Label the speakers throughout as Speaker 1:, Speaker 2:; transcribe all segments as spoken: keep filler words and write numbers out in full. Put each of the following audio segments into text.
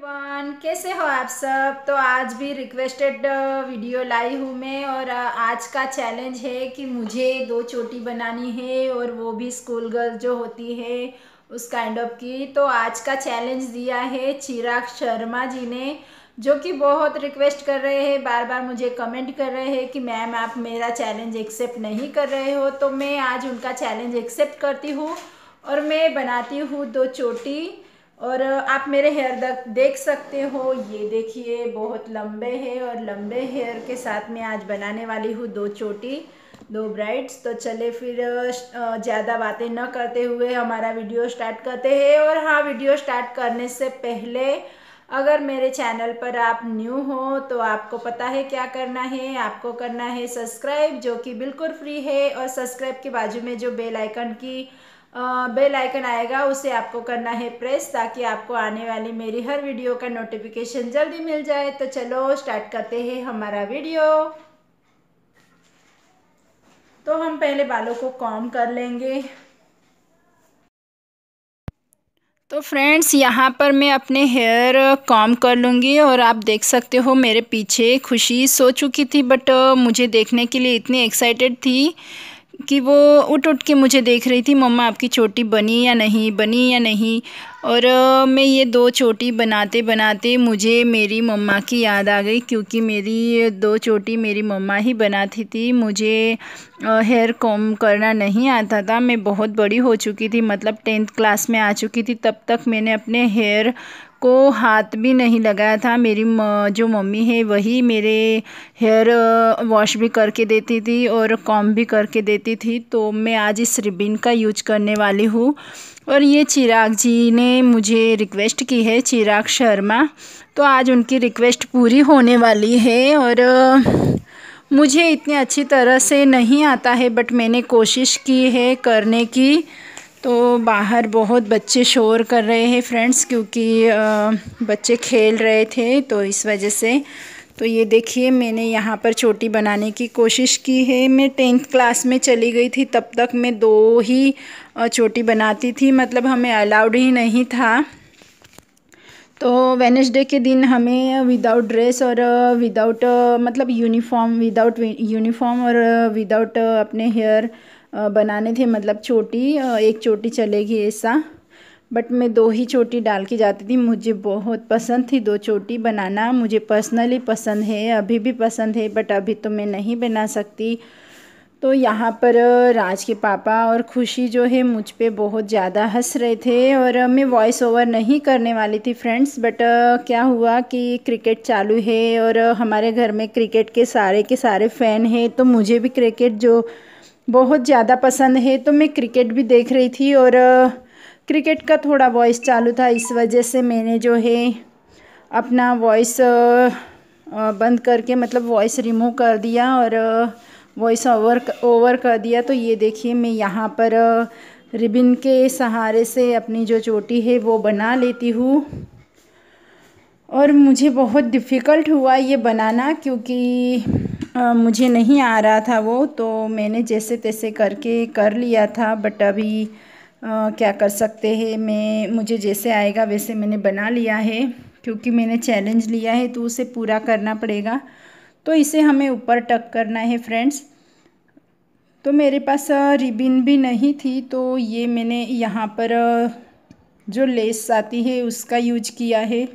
Speaker 1: Everyone, कैसे हो आप सब। तो आज भी रिक्वेस्टेड वीडियो लाई हूँ मैं। और अ, आज का चैलेंज है कि मुझे दो चोटी बनानी है, और वो भी स्कूल गर्ल जो होती है उस काइंड ऑफ की। तो आज का चैलेंज दिया है चिराग शर्मा जी ने, जो कि बहुत रिक्वेस्ट कर रहे हैं, बार बार मुझे कमेंट कर रहे हैं कि मैम आप मेरा चैलेंज एक्सेप्ट नहीं कर रहे हो। तो मैं आज उनका चैलेंज एक्सेप्ट करती हूँ और मैं बनाती हूँ दो चोटी। और आप मेरे हेयर देख सकते हो, ये देखिए बहुत लंबे हैं, और लंबे हेयर के साथ में आज बनाने वाली हूँ दो चोटी, दो ब्राइड्स। तो चले फिर ज़्यादा बातें न करते हुए हमारा वीडियो स्टार्ट करते हैं। और हाँ, वीडियो स्टार्ट करने से पहले अगर मेरे चैनल पर आप न्यू हो तो आपको पता है क्या करना है। आपको करना है सब्सक्राइब, जो कि बिल्कुल फ्री है, और सब्सक्राइब के बाजू में जो बेल आइकन की बेल आइकन आएगा उसे आपको करना है प्रेस, ताकि आपको आने वाली मेरी हर वीडियो का नोटिफिकेशन जल्दी मिल जाए। तो चलो स्टार्ट करते हैं हमारा वीडियो। तो हम पहले बालों को कॉम्ब कर लेंगे। तो फ्रेंड्स, यहाँ पर मैं अपने हेयर कॉम्ब कर लूँगी, और आप देख सकते हो मेरे पीछे खुशी सो चुकी थी, बट मुझे देखने के लिए इतनी एक्साइटेड थी कि वो उठ उठ के मुझे देख रही थी, मम्मा आपकी चोटी बनी या नहीं, बनी या नहीं। और अ, मैं ये दो चोटी बनाते बनाते मुझे मेरी मम्मा की याद आ गई, क्योंकि मेरी दो चोटी मेरी मम्मा ही बनाती थी। मुझे हेयर कॉम्ब करना नहीं आता था। मैं बहुत बड़ी हो चुकी थी, मतलब टेंथ क्लास में आ चुकी थी, तब तक मैंने अपने हेयर को हाथ भी नहीं लगाया था। मेरी जो मम्मी है वही मेरे हेयर वॉश भी करके देती थी और कॉम्ब भी करके देती थी। तो मैं आज इस रिबिन का यूज करने वाली हूँ। और ये चिराग जी ने मुझे रिक्वेस्ट की है, चिराग शर्मा। तो आज उनकी रिक्वेस्ट पूरी होने वाली है। और मुझे इतनी अच्छी तरह से नहीं आता है, बट मैंने कोशिश की है करने की। तो बाहर बहुत बच्चे शोर कर रहे हैं फ्रेंड्स, क्योंकि बच्चे खेल रहे थे, तो इस वजह से। तो ये देखिए, मैंने यहाँ पर चोटी बनाने की कोशिश की है। मैं टेंथ क्लास में चली गई थी, तब तक मैं दो ही चोटी बनाती थी, मतलब हमें अलाउड ही नहीं था। तो वेडनेसडे के दिन हमें विदाउट ड्रेस और विदाउट मतलब यूनिफॉर्म विदाउट यूनिफॉर्म और विदाउट अपने हेयर बनाने थे, मतलब चोटी एक चोटी चलेगी ऐसा। बट मैं दो ही चोटी डाल के जाती थी। मुझे बहुत पसंद थी दो चोटी बनाना, मुझे पर्सनली पसंद है, अभी भी पसंद है, बट अभी तो मैं नहीं बना सकती। तो यहाँ पर राज के पापा और खुशी जो है मुझ पे बहुत ज़्यादा हंस रहे थे, और मैं वॉइस ओवर नहीं करने वाली थी फ्रेंड्स। बट क्या हुआ कि क्रिकेट चालू है, और हमारे घर में क्रिकेट के सारे के सारे फ़ैन हैं, तो मुझे भी क्रिकेट जो बहुत ज़्यादा पसंद है, तो मैं क्रिकेट भी देख रही थी। और क्रिकेट का थोड़ा वॉइस चालू था, इस वजह से मैंने जो है अपना वॉइस बंद करके, मतलब वॉइस रिमूव कर दिया और वॉइस ओवर ओवर कर दिया। तो ये देखिए, मैं यहाँ पर रिबिन के सहारे से अपनी जो चोटी है वो बना लेती हूँ। और मुझे बहुत डिफ़िकल्ट हुआ ये बनाना, क्योंकि आ, मुझे नहीं आ रहा था वो, तो मैंने जैसे तैसे करके कर लिया था। बट अभी आ, क्या कर सकते हैं, मैं मुझे जैसे आएगा वैसे मैंने बना लिया है, क्योंकि मैंने चैलेंज लिया है तो उसे पूरा करना पड़ेगा। तो इसे हमें ऊपर टक करना है फ्रेंड्स। तो मेरे पास रिबिन भी नहीं थी, तो ये मैंने यहाँ पर जो लेस आती है उसका यूज किया है।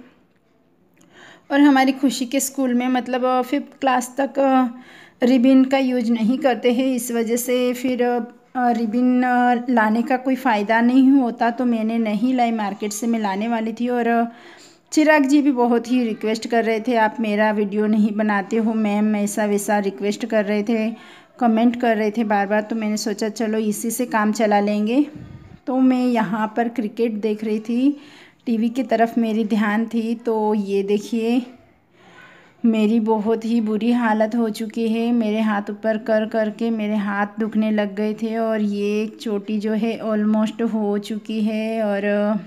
Speaker 1: और हमारी खुशी के स्कूल में मतलब फिफ्थ क्लास तक रिबिन का यूज नहीं करते हैं, इस वजह से फिर रिबिन लाने का कोई फ़ायदा नहीं होता, तो मैंने नहीं लाई, मार्केट से मैं लाने वाली थी। और चिराग जी भी बहुत ही रिक्वेस्ट कर रहे थे, आप मेरा वीडियो नहीं बनाते हो मैम, ऐसा वैसा रिक्वेस्ट कर रहे थे, कमेंट कर रहे थे बार बार। तो मैंने सोचा चलो इसी से काम चला लेंगे। तो मैं यहाँ पर क्रिकेट देख रही थी, टीवी की तरफ मेरी ध्यान थी। तो ये देखिए, मेरी बहुत ही बुरी हालत हो चुकी है, मेरे हाथ ऊपर कर कर के मेरे हाथ दुखने लग गए थे, और ये चोटी जो है ऑलमोस्ट हो चुकी है। और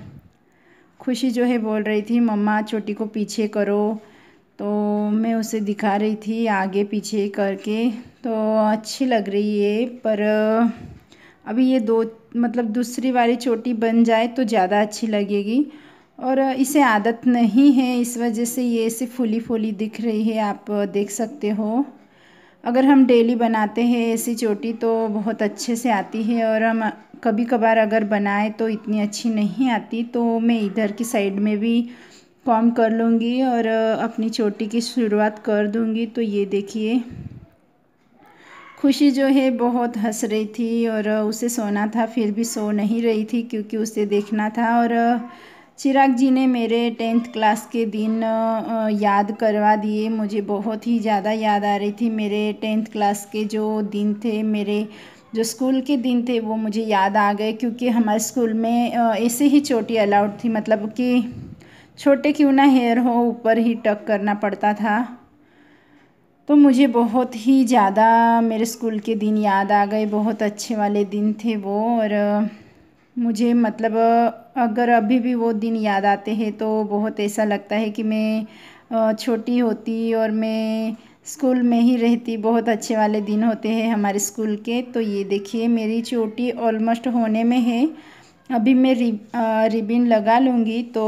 Speaker 1: खुशी जो है बोल रही थी मम्मा चोटी को पीछे करो, तो मैं उसे दिखा रही थी आगे पीछे करके, तो अच्छी लग रही है। पर अभी ये दो मतलब दूसरी वाली चोटी बन जाए तो ज़्यादा अच्छी लगेगी। और इसे आदत नहीं है, इस वजह से ये ऐसे फूली फूली दिख रही है, आप देख सकते हो। अगर हम डेली बनाते हैं ऐसी चोटी तो बहुत अच्छे से आती है, और हम कभी कभार अगर बनाए तो इतनी अच्छी नहीं आती। तो मैं इधर की साइड में भी कॉम कर लूँगी और अपनी चोटी की शुरुआत कर दूँगी। तो ये देखिए, खुशी जो है बहुत हंस रही थी और उसे सोना था, फिर भी सो नहीं रही थी क्योंकि उसे देखना था। और चिराग जी ने मेरे टेंथ क्लास के दिन याद करवा दिए। मुझे बहुत ही ज़्यादा याद आ रही थी मेरे टेंथ क्लास के जो दिन थे, मेरे जो स्कूल के दिन थे वो मुझे याद आ गए, क्योंकि हमारे स्कूल में ऐसे ही चोटी अलाउड थी, मतलब कि छोटे क्यों ना हेयर हो ऊपर ही टक करना पड़ता था। तो मुझे बहुत ही ज़्यादा मेरे स्कूल के दिन याद आ गए, बहुत अच्छे वाले दिन थे वो। और मुझे मतलब अगर अभी भी वो दिन याद आते हैं तो बहुत ऐसा लगता है कि मैं छोटी होती और मैं स्कूल में ही रहती। बहुत अच्छे वाले दिन होते हैं हमारे स्कूल के। तो ये देखिए, मेरी चोटी ऑलमोस्ट होने में है, अभी मैं रिब रिबिन लगा लूँगी। तो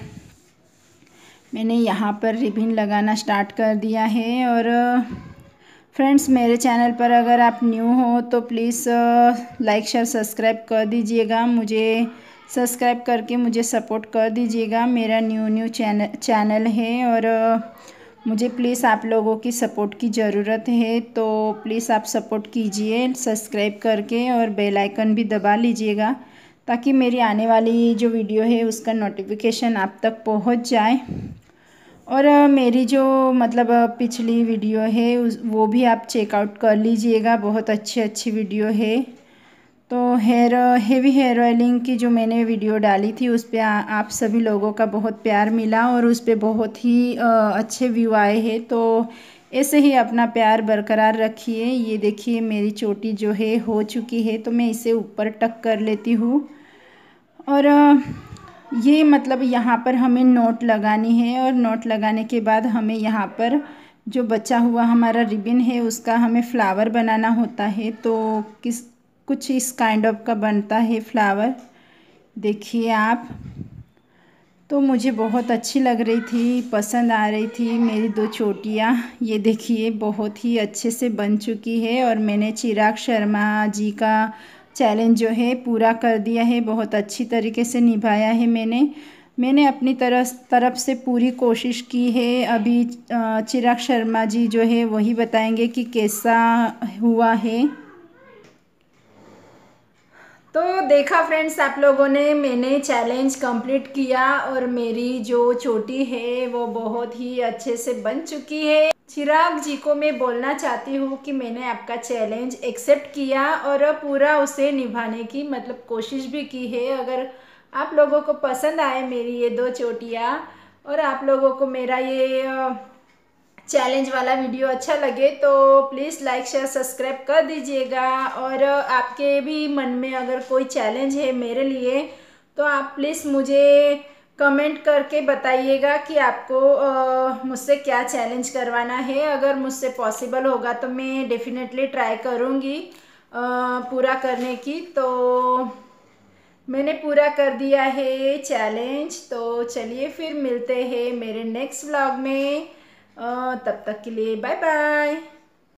Speaker 1: मैंने यहाँ पर रिबिन लगाना स्टार्ट कर दिया है। और फ्रेंड्स, मेरे चैनल पर अगर आप न्यू हो तो प्लीज़ लाइक शेयर सब्सक्राइब कर दीजिएगा, मुझे सब्सक्राइब करके मुझे सपोर्ट कर दीजिएगा। मेरा न्यू न्यू चैनल चैनल है और मुझे प्लीज़ आप लोगों की सपोर्ट की ज़रूरत है। तो प्लीज़ आप सपोर्ट कीजिए सब्सक्राइब करके, और बेल आइकन भी दबा लीजिएगा ताकि मेरी आने वाली जो वीडियो है उसका नोटिफिकेशन आप तक पहुंच जाए। और मेरी जो मतलब पिछली वीडियो है उस वो भी आप चेकआउट कर लीजिएगा, बहुत अच्छी अच्छी वीडियो है। तो हेयर हेवी हेयर ऑयलिंग की जो मैंने वीडियो डाली थी उस पर आप सभी लोगों का बहुत प्यार मिला और उस पर बहुत ही अच्छे व्यू आए हैं। तो ऐसे ही अपना प्यार बरकरार रखिए। ये देखिए, मेरी चोटी जो है हो चुकी है, तो मैं इसे ऊपर टक कर लेती हूँ। और ये मतलब यहाँ पर हमें नोट लगानी है, और नोट लगाने के बाद हमें यहाँ पर जो बचा हुआ हमारा रिबन है उसका हमें फ्लावर बनाना होता है। तो किस कुछ इस काइंड ऑफ का बनता है फ्लावर, देखिए आप। तो मुझे बहुत अच्छी लग रही थी, पसंद आ रही थी मेरी दो चोटियाँ। ये देखिए, बहुत ही अच्छे से बन चुकी है और मैंने चिराग शर्मा जी का चैलेंज जो है पूरा कर दिया है, बहुत अच्छी तरीके से निभाया है मैंने मैंने अपनी तरफ तरफ से पूरी कोशिश की है। अभी चिराग शर्मा जी जो है वही बताएंगे कि कैसा हुआ है। तो देखा फ्रेंड्स, आप लोगों ने, मैंने चैलेंज कंप्लीट किया और मेरी जो चोटी है वो बहुत ही अच्छे से बन चुकी है। चिराग जी को मैं बोलना चाहती हूँ कि मैंने आपका चैलेंज एक्सेप्ट किया और पूरा उसे निभाने की मतलब कोशिश भी की है। अगर आप लोगों को पसंद आए मेरी ये दो चोटियाँ और आप लोगों को मेरा ये चैलेंज वाला वीडियो अच्छा लगे तो प्लीज़ लाइक शेयर सब्सक्राइब कर दीजिएगा। और आपके भी मन में अगर कोई चैलेंज है मेरे लिए तो आप प्लीज़ मुझे कमेंट करके बताइएगा कि आपको मुझसे क्या चैलेंज करवाना है। अगर मुझसे पॉसिबल होगा तो मैं डेफिनेटली ट्राई करूँगी पूरा करने की। तो मैंने पूरा कर दिया है चैलेंज। तो चलिए फिर मिलते हैं मेरे नेक्स्ट व्लॉग में। तब तक के लिए बाय बाय।